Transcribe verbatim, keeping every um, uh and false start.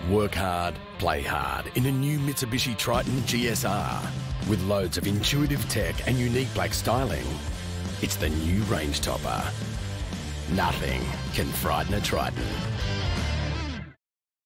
Work hard, play hard in a new Mitsubishi Triton G S R. With loads of intuitive tech and unique black styling, it's the new range topper. Nothing can frighten a Triton.